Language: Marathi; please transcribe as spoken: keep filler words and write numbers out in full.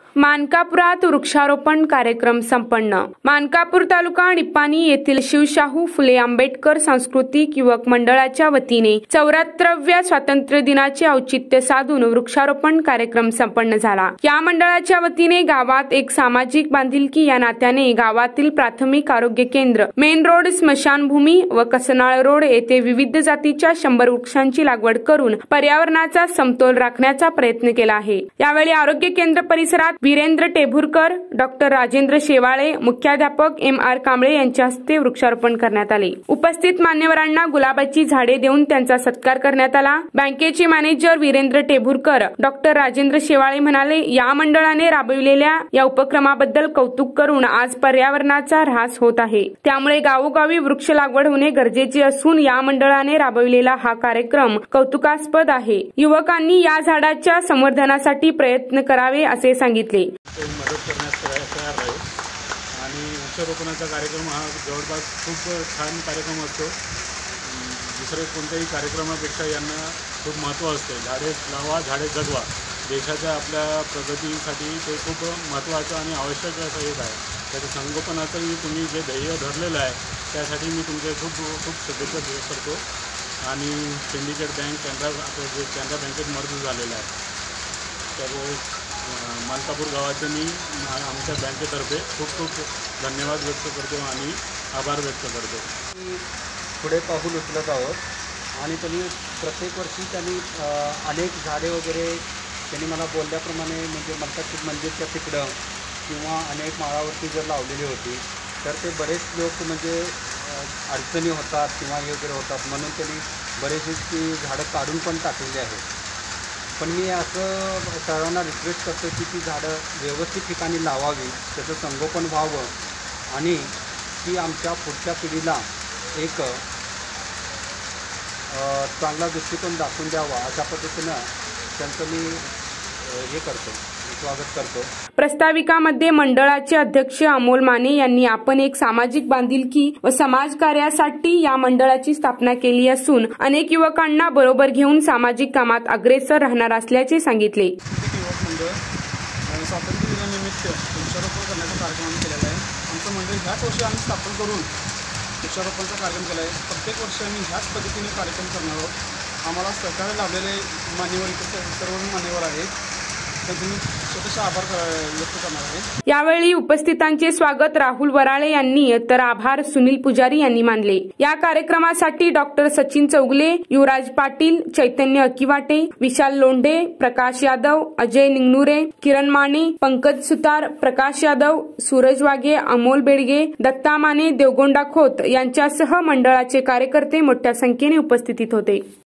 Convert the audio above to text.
मानकापुरात वृक्षारोपण कार्यक्रम संपन्न। मानकापूर तालुका निपाणी येथील शिवशाहू फुले आंबेडकर सांस्कृतिक युवक मंडळाच्या वतीने चौऱ्याहत्तराव्या स्वातंत्र्य दिनाचे औचित्य साधून वृक्षारोपण कार्यक्रम संपन्न झाला। या मंडळाच्या वतीने गावात एक सामाजिक बांधिलकी या नात्याने गावातील प्राथमिक आरोग्य केंद्र, मेन रोड, स्मशानभूमी व कसनाळ रोड येथे विविध जातीच्या शंभर वृक्षांची लागवड करून पर्यावरणाचा समतोल राखण्याचा प्रयत्न केला आहे। यावेळी आरोग्य केंद्र परिसरात वीरेंद्र टेभुरकर, डॉक्टर राजेंद्र शेवाळे, मुख्याध्यापक एम आर कांबळे यांच्या हस्ते वृक्षारोपण करण्यात आले। उपस्थित मान्यवरांना गुलाबाची झाडे देऊन त्यांचा सत्कार करण्यात आला। बँकेचे मॅनेजर वीरेंद्र टेभुरकर, डॉक्टर राजेंद्र शेवाळे म्हणाले, या मंडळाने राबविलेल्या या उपक्रमाबद्दल कौतुक करून आज पर्यावरणाचा ऱ्हास होत आहे। त्यामुळे गावोगावी वृक्ष लागवड होणे गरजेचे असून या मंडळाने राबविलेला हा कार्यक्रम कौतुकास्पद आहे। युवकांनी या झाडाच्या संवर्धनासाठी प्रयत्न करावे असे सांगितले। मदत करण्यास तयार आहे आणि वृक्षारोपणाचा कार्यक्रम हा जवळपास खूप छान कार्यक्रम असतो। दुसरे कोणत्याही कार्यक्रमापेक्षा यांना खूप महत्त्व असते। झाडे लावा, झाडे जगवा। देशाच्या आपल्या प्रगतीसाठी ते खूप महत्त्वाचं आणि आवश्यक असं एक आहे। त्याचं संगोपनाचंही तुम्ही जे ध्येय धरलेलं आहे त्यासाठी मी तुमचे खूप खूप शुभेच्छा करतो। आणि सिंडिकेट बँक कॅनरा जे कॅनरा बँकेत मर्ज झालेलं आहे त्यामुळे मानकापूर गावाचे मी आमच्या बँकेतर्फे खूप खूप धन्यवाद व्यक्त करतो आणि आभार व्यक्त करतो। पुढे पाऊल उचलत आहोत आणि त्यांनी प्रत्येक वर्षी त्यांनी अनेक झाडे वगैरे त्यांनी मला बोलल्याप्रमाणे म्हणजे म्हणतात की मंदिरच्या तिकडं किंवा अनेक माळावरती जर लावलेली होती तर ते बरेच लोक म्हणजे अडचणी होतात किंवा हे वगैरे होतात म्हणून त्यांनी बरेचशी ती झाडं काढून पण टाकलेली आहेत। पण मी असं सर्वांना रिक्वेस्ट करतो की ती झाडं व्यवस्थित ठिकाणी लावावी, त्याचं संगोपन व्हावं आणि ती आमच्या पुढच्या पिढीला एक चांगला दृष्टिकोन दाखवून द्यावा अशा पद्धतीनं त्यांचं मी हे करतो, स्वागत करतो। प्रस्ताविकामध्ये मंडळाचे अध्यक्ष अमोल माने यांनी आपण एक सामाजिक बांधिलकी व समाजकार्यासाठी या मंडळाची स्थापना केली असून अनेक युवकांना बरोबर घेऊन सामाजिक कामात अग्रेसर राहणार असल्याचे सांगितले। युवक मंडळ स्वातंत्र्य दिनानिमित्त वृक्षारोपण करण्याचा कार्यक्रम केलेला आहे। आमचं मंडळ ह्याच वर्षी आम्ही स्थापन करून वृक्षारोपणाचा कार्यक्रम केला आहे। प्रत्येक वर्षी आम्ही ह्याच पद्धतीने कार्यक्रम करणार आहोत। आम्हाला सहकार्य लाभलेले मान्यवर इतर सर्व मान्यवर आहेत, यावेळी उपस्थितांचे स्वागत राहुल वराळे यांनी तर आभार सुनील पुजारी यांनी मानले। या कार्यक्रमासाठी डॉक्टर सचिन चौगले, युवराज पाटील, चैतन्य अकिवाटे, विशाल लोंढे, प्रकाश यादव, अजय निंगनुरे, किरण माने, पंकज सुतार, प्रकाश यादव, सूरज वाघे, अमोल बेडगे, दत्ता माने, देवगोंडा खोत यांच्यासह मंडळाचे कार्यकर्ते मोठ्या संख्येने उपस्थित होते।